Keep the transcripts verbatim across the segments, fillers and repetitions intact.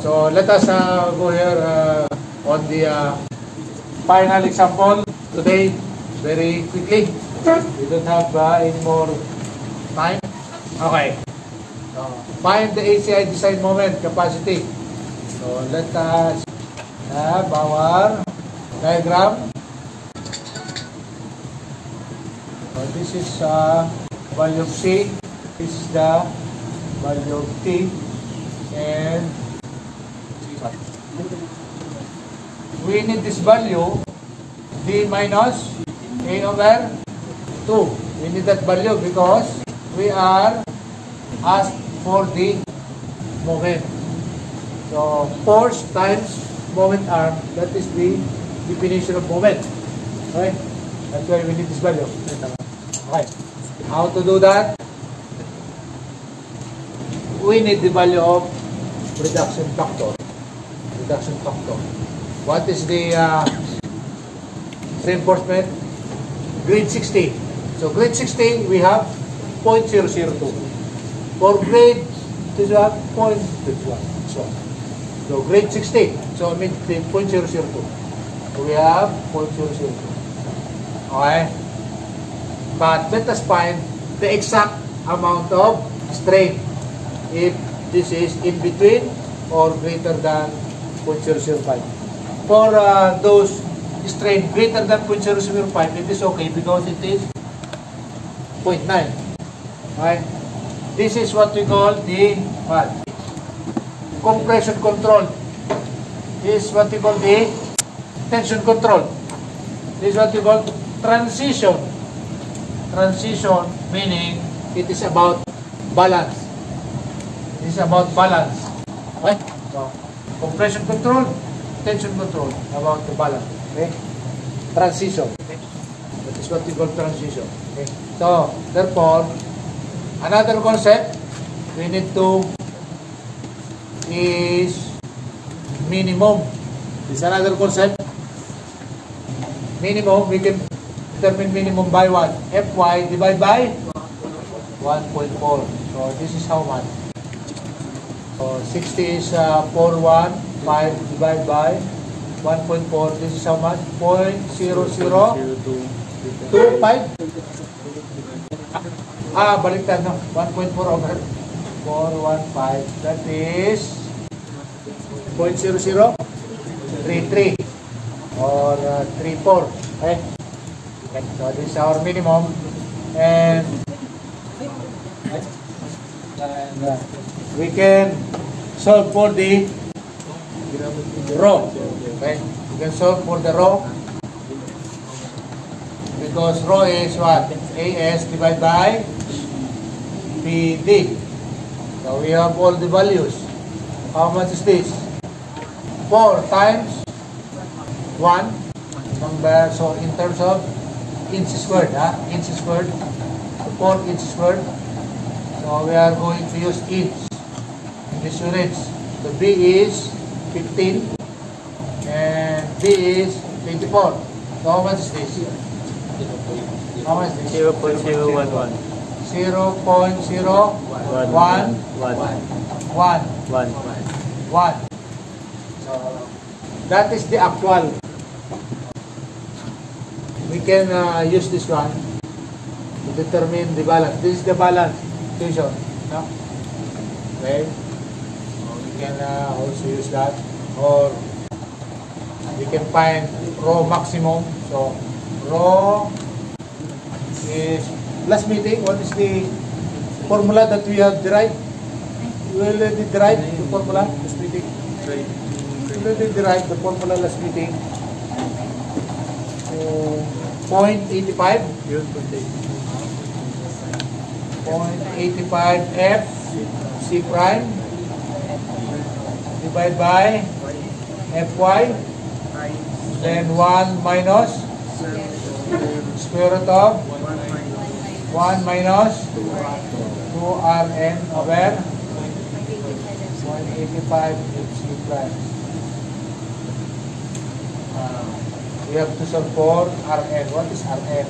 So let us uh, go here uh, on the uh, final example today very quickly. We don't have uh, any more time. Okay. So, find the A C I design moment capacity. So let us have our diagram. So this is uh, value of C. This is the value of T. And we need this value D minus A over two. We need that value because we are asked for the moment. So force times moment arm, that is the definition of moment. Okay? That's why we need this value. Okay. How to do that? We need the value of reduction factor. Reduction factor. What is the uh, reinforcement? Grade sixty. So grade sixty, we have zero point zero zero two. For grade, this one, zero point one. So, so grade sixty. So I mean zero point zero zero two. So we have zero point zero zero two. Okay? But let us find the exact amount of strain if this is in between or greater than zero point zero zero five. For uh, those strain greater than zero point zero zero five, it is okay because it is zero point nine. Right? This is what we call the what? Compression control. This is what we call the tension control. This is what we call transition. Transition meaning it is about balance. It is about balance. Okay? So, compression control, tension control, about the balance. Okay? Transition. Okay? That is what we call transition. Okay? So, therefore, another concept we need to is minimum. This is another concept. Minimum, we can determine minimum by what? Fy divided by one point four. So, this is how much? So, sixty is uh, four hundred fifteen divided by one point four. This is how much? zero point zero zero two five. Ah, baliktad, no? one point four over four hundred fifteen. That is zero point zero zero three three or uh, three four. Okay? So, this is our minimum. And, and uh, we can solve for the rho. Okay? We can solve for the rho because rho is what? A S divided by P D. So we have all the values. How much is this? four times one. Number, so in terms of inch squared, huh? inch squared, four inch squared. So we are going to use inch in this units. The B is fifteen and B is twenty-four. So how much is this? How much is this? zero point zero one one. zero point zero one one. one. So that is the actual. We can uh, use this one to determine the balance. This is the balance equation. No? Okay. So we can uh, also use that. Or we can find rho maximum. So rho is last meeting. What is the formula that we have derived? We already derived the formula last meeting. We already derived the formula last meeting. So, zero point eight five. zero point eight five F C prime divided by Fy, then one minus square root of one minus two R N over one eighty-five F C prime. Uh, we have to solve for R N. What is R N?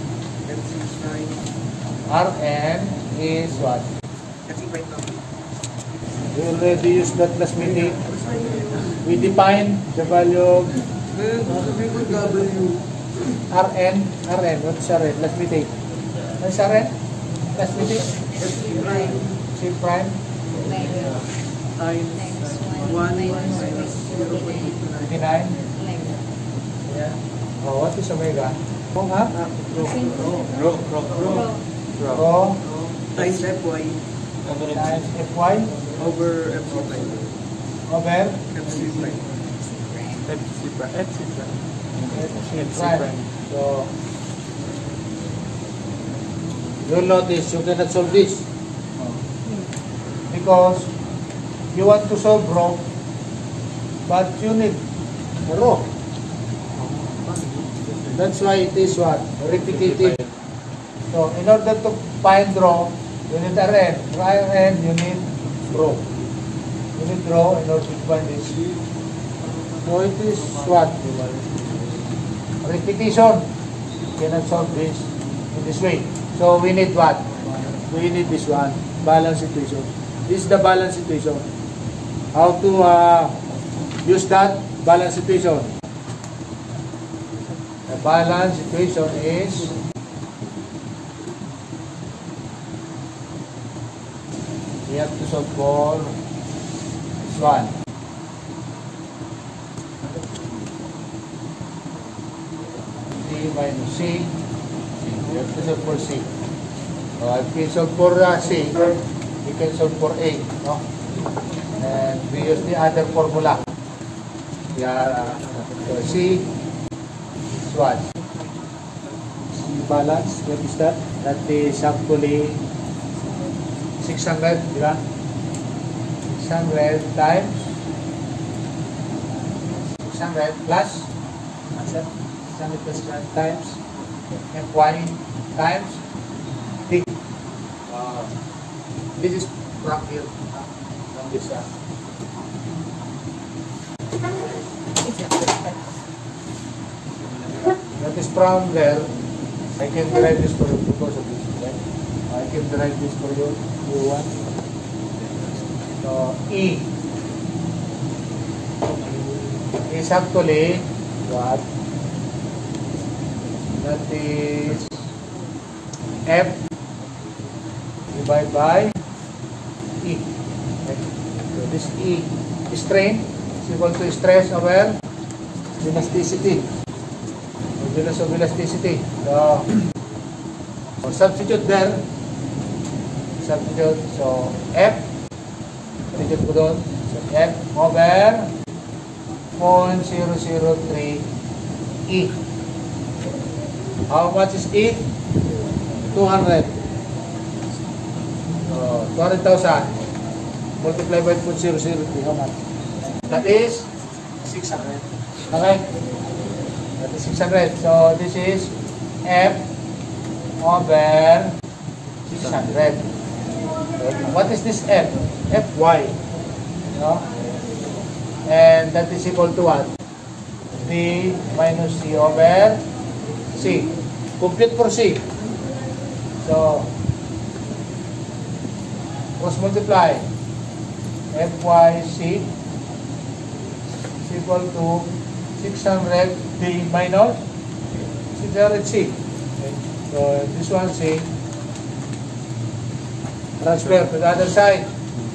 R N is what? We already used that last meeting. we define the value of Rn. Rn, what's Rn? Let me take. What's Rn? Let me take. C prime. Times one minus zero point two nine. Yeah. Oh, what is omega? Oh, ha? Rho. Rho. Rho. Rho. Rho. Times Fy. Times Fy. Over Fc prime. Over? Fc prime. Fc prime. Fc prime. Fc prime. So, you'll notice you cannot solve this. Because you want to solve rho, but you need rho. That's why it is what? Repetitive. So, in order to find rho, you need Rn. For Rn, you need rho. You need rho in order to find this. So, it is what? Repetition. You cannot solve this in this way. So, we need what? We need this one. Balance equation. This is the balance equation. How to uh, use that balance equation? The balance equation is we have to solve for this one. D minus C. We have to solve for C. So if we solve for uh, C, we can solve for A, no? And we use the other formula. Yeah, so C is what? C balance, what is that? That is actually six hundred, di ba? six hundred times six hundred plus what's that? six hundred plus one times Fy times D. Uh, this is from here, uh, from this uh, that is from there. I can derive this for you because of this, right? I can derive this for you. You want? So E is actually what? That is F divided by E. Okay. So this E, strain is equal to stress over elasticity. Modulus of elasticity. So, so substitute there. Substitute. So F. Substitute ko doon. So F over zero point zero zero three E. How much is E? two hundred. So, two hundred thousand multiplied by zero point zero zero three. How much? That is six hundred. Okay? That is six hundred. So, this is F over six hundred. So, what is this F? Fy. No? And that is equal to what? D minus C over C. Complete for C. So, cross multiply. Fyc is equal to six hundred D minus six hundred C. Okay. So, this one C. Transfer to the other side.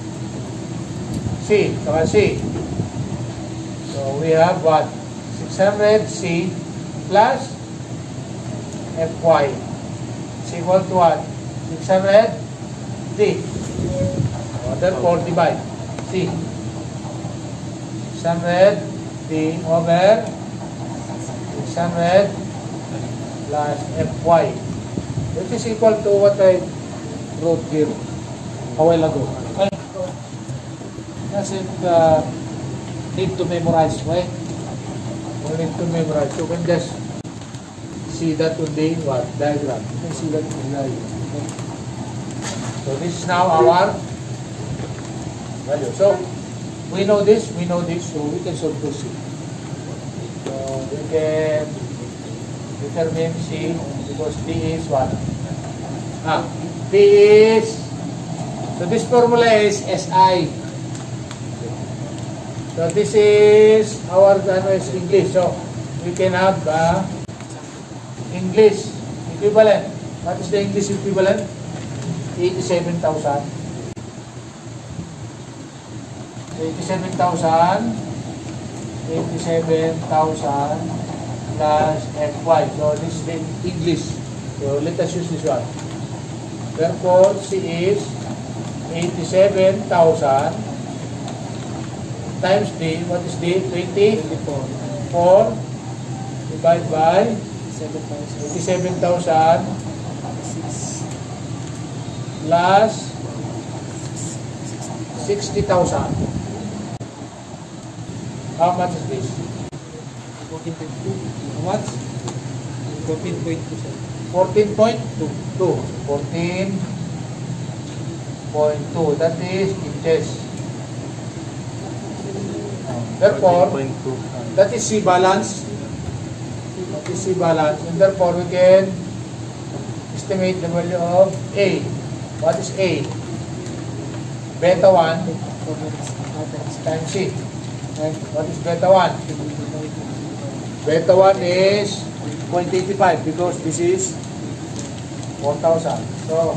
C. Saka C. So, we have what? six hundred C plus Fy is equal to what? six hundred D. So, therefore, divide. C. six hundred D over six hundred plus Fy. Which is equal to what I wrote here a while ago. Okay. Doesn't uh, need to memorize, right? We need to memorize. So, we can just see that on the what? Diagram. You can see that on the diagram. Okay. So, this is now our value. So, we know this, we know this, so we can solve for C. So, we can determine C because D is what? Ah, D is, so this formula is S I. So this is our ano is English. So we can have the English equivalent. What is the English equivalent? eighty-seven thousand. eighty-seven thousand. eighty-seven thousand plus F Y. So this is the English. So let us use this one. Therefore, C is eighty-seven thousand times D. What is D? twenty? four divided by eighty-seven thousand plus sixty thousand. How much is this? fourteen point two. How much? fourteen point two. fourteen point two. fourteen point two. That is inches. Therefore, that is C balance. That is C balance. And therefore, we can estimate the value of A. What is A? Beta one times C. And what is beta one? Beta one is zero point eight five because this is four thousand. So,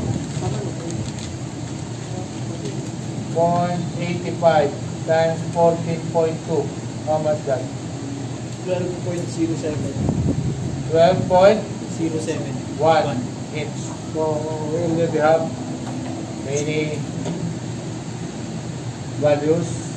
zero point eight five times fourteen point two. How much that? twelve point zero seven. twelve point zero seven. one inch. So, we already have many values.